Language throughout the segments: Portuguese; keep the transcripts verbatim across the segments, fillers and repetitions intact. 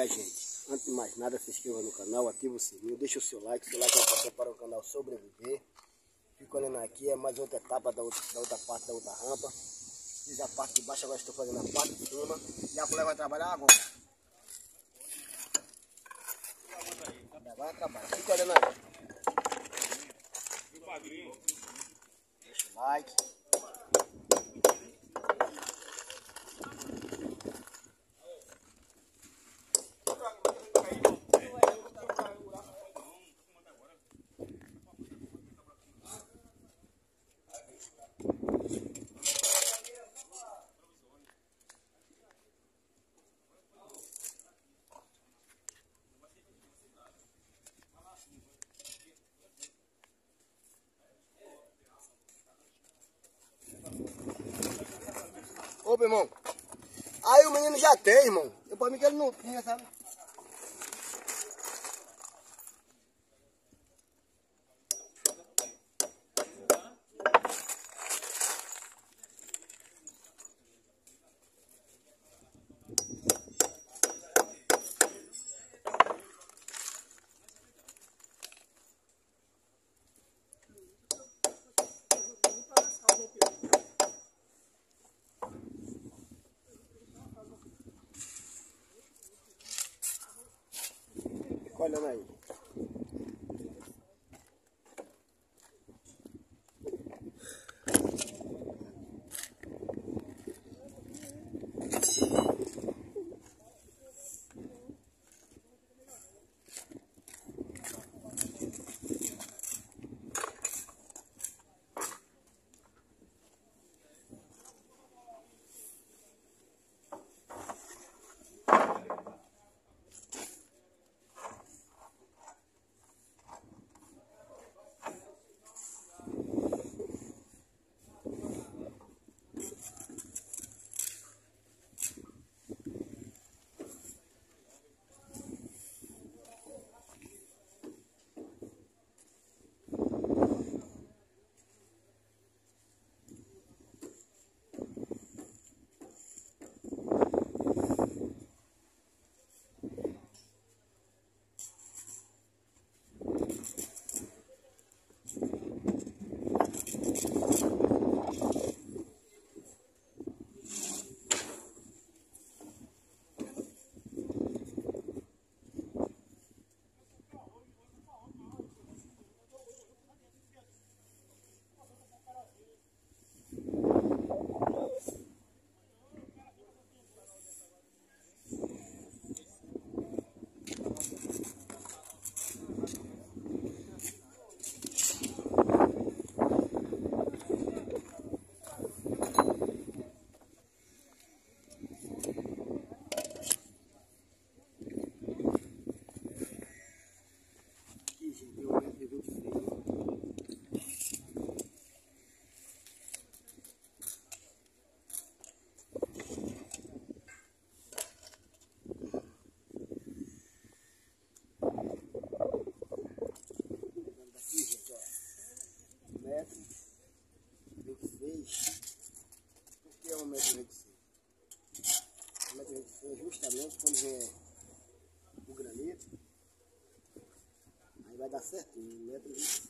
gente, antes de mais nada, se inscreva no canal, ativa o sininho, deixa o seu like, o seu like é importante para o canal sobreviver. Fico olhando aqui, é mais outra etapa da outra, da outra parte da outra rampa. Fiz a parte de baixo, agora estou fazendo a parte de cima. E a mulher vai trabalhar agora. Vai trabalhar, fica olhando aí. Deixa o like. Ô, meu irmão, aí o menino já tem, irmão. Eu pra mim que ele não tinha, sabe? Fica olhando aí. Justamente quando vem o granito, aí vai dar certinho, um metro e vinte e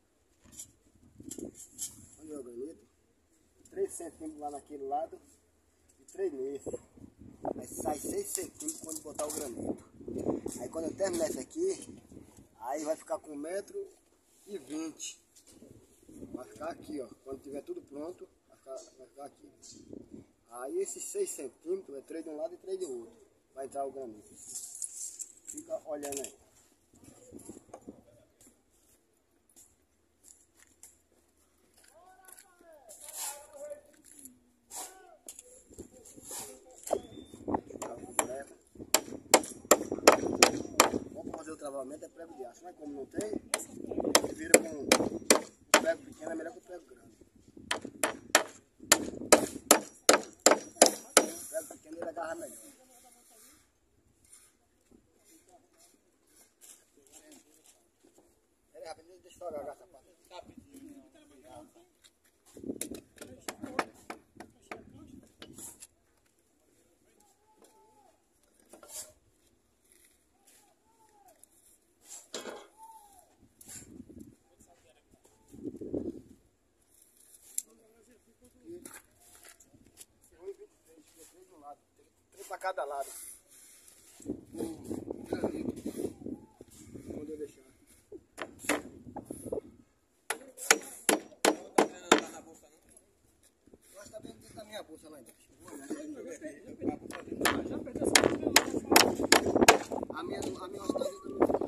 seis. Quando vem o granito, três centímetros lá naquele lado e três nesse. Aí sai seis centímetros quando botar o granito. Aí quando eu terminar esse aqui, aí vai ficar com um metro e vinte. Vai ficar aqui, ó. Quando tiver tudo pronto, vai ficar, vai ficar aqui. Aí esses seis centímetros é três de um lado e três de outro. Vai entrar o granito. Fica olhando aí. Vamos fazer o travamento, é prego de aço. Mas como não tem, ele vira com um prego pequeno, é melhor que o prego grande. O prego pequeno ele agarra melhor. Deixa eu agarrar essa parte. cada lado. Um granito. Onde eu deixar. Eu acho que tá vendo dentro da minha bolsa lá embaixo. A minha, a minha está dentro da minha.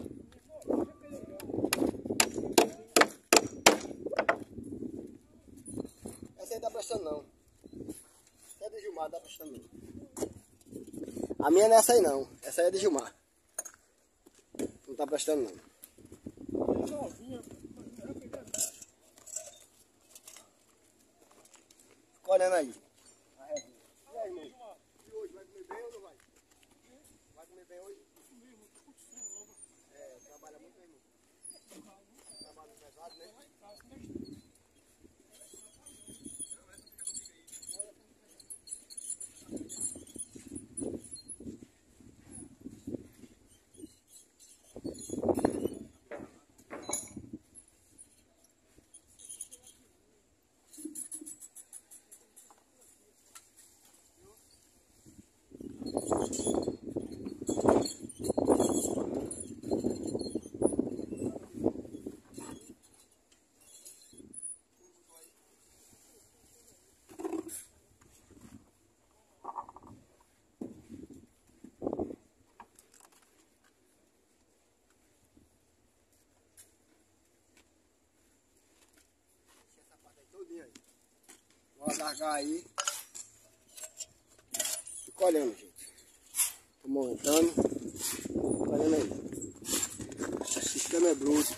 Essa aí tá prestando não. Essa é de Gilmar, tá prestando não. A minha não é essa aí não. Essa aí é de Gilmar. Não tá prestando não. Fica olhando aí. E aí, irmão? E hoje, vai comer bem ou não vai? Vai comer bem hoje? É, trabalha muito, né, irmão? Trabalha pesado, né? Vou largar aí. Fica olhando, gente. Tô montando. Fica olhando aí. O sistema é bruto.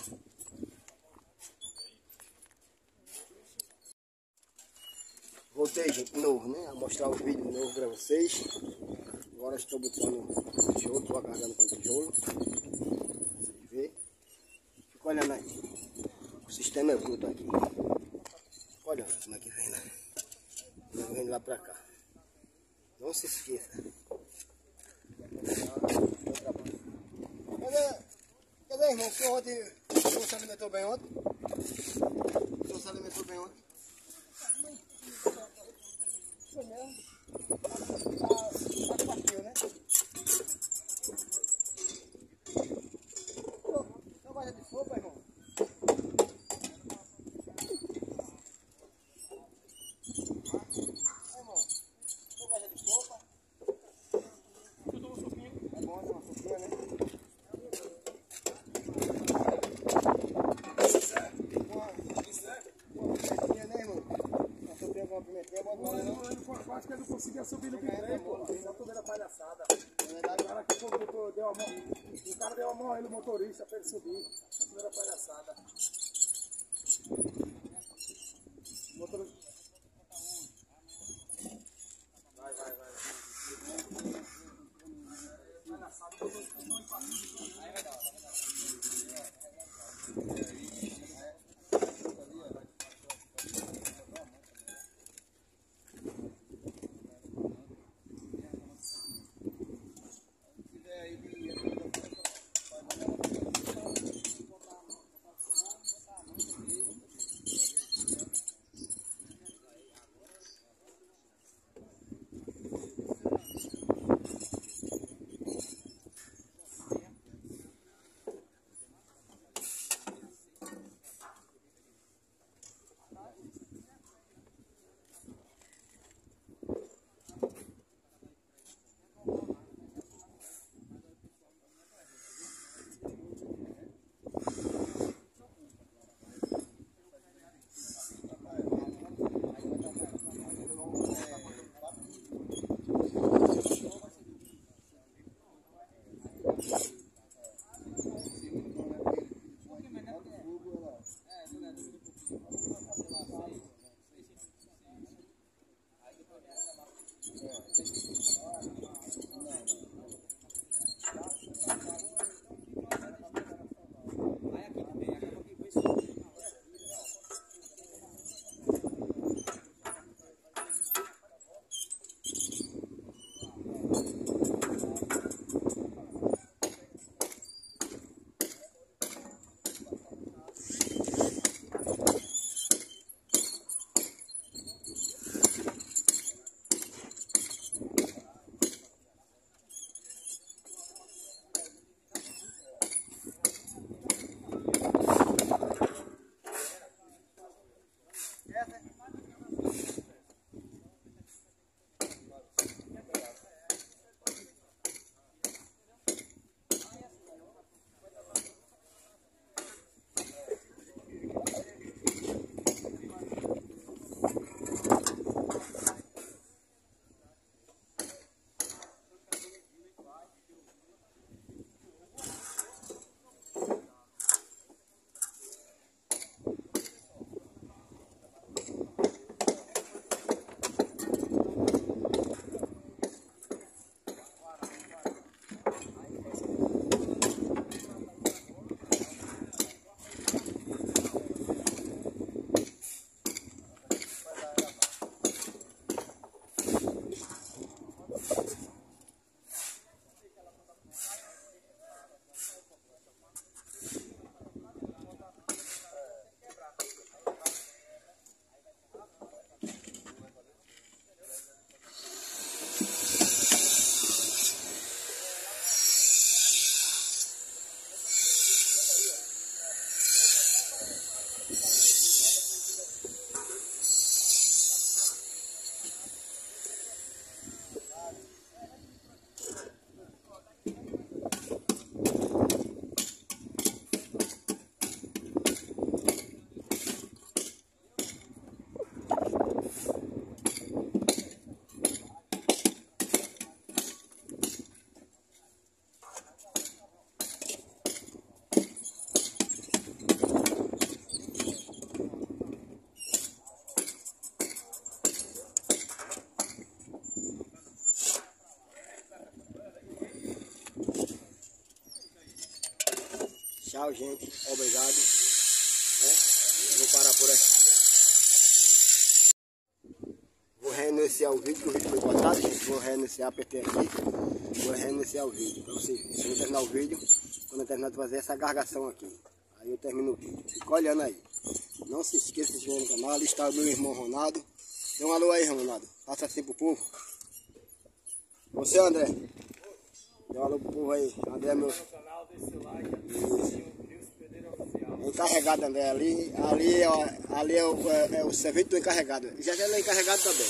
Voltei, gente, de novo, né? A mostrar o vídeo de novo pra vocês. Agora estou botando o tijolo, estou agarrando com o tijolo. Vocês verem. Fica olhando aí. O sistema é bruto aqui. Fica olhando como é que vem, né? Vem lá pra cá. Não se esqueça. Cadê, cadê, irmão? O senhor ontem, o senhor se alimentou bem ontem? O senhor se alimentou bem ontem? Foi mesmo. Tá quartinho, né? O senhor gosta de sopa, irmão? Eu acho que ele não conseguia subir no bitrem, pô. Só tô vendo a palhaçada. O cara que foi, deu a mão. O cara deu a mão a ele, o motorista, pra ele subir. Só tô vendo a palhaçada. O motorista. Vai, vai, vai. Palhaçada, o motorista não empatando. Aí vai dar, vai dar. Tchau, gente. Obrigado. Né? Vou parar por aqui. Vou reiniciar o vídeo, que o vídeo foi cortado, gente. Vou reiniciar, apertei aqui. Vou reiniciar o vídeo. Pra vocês, eu vou terminar o vídeo. Quando eu terminar de fazer essa gargação aqui. Aí eu termino o vídeo. Fica olhando aí. Não se esqueça de se inscrever no canal. Ali está o meu irmão Ronaldo. Dê um alô aí, Ronaldo. Faça assim pro povo. Você, André. Dê um alô pro povo aí. André é meu. Encarregado, André. Ali, ali, é, o, ali é, o, é, é o serviço do encarregado. Já já ele é encarregado também.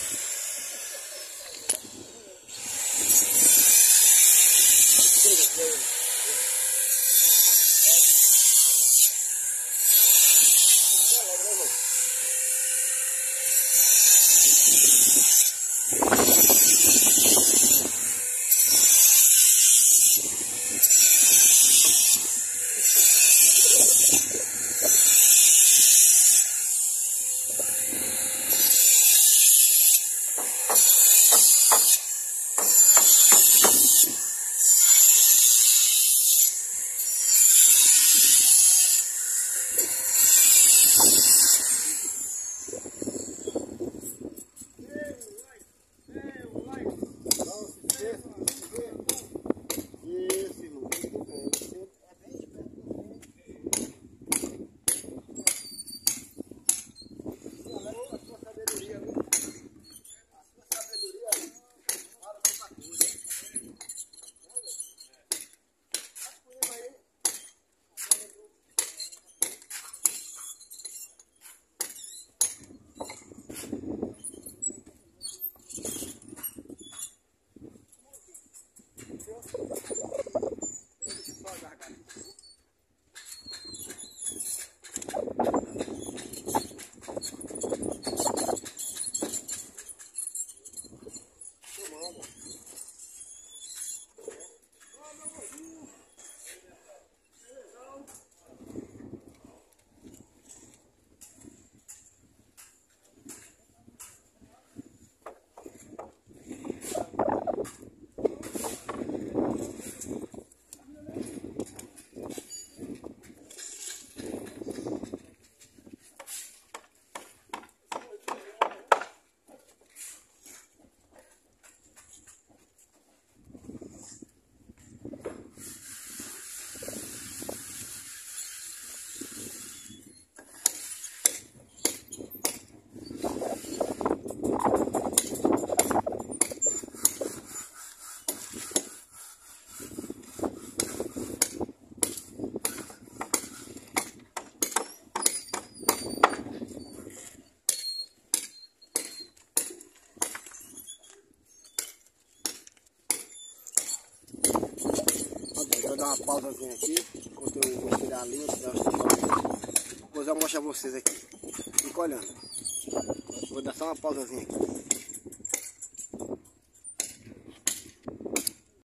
Vou dar uma pausazinha aqui, enquanto eu vou tirar a linha, tirar os depois eu mostro a vocês aqui. Fica olhando. Vou dar só uma pausazinha aqui.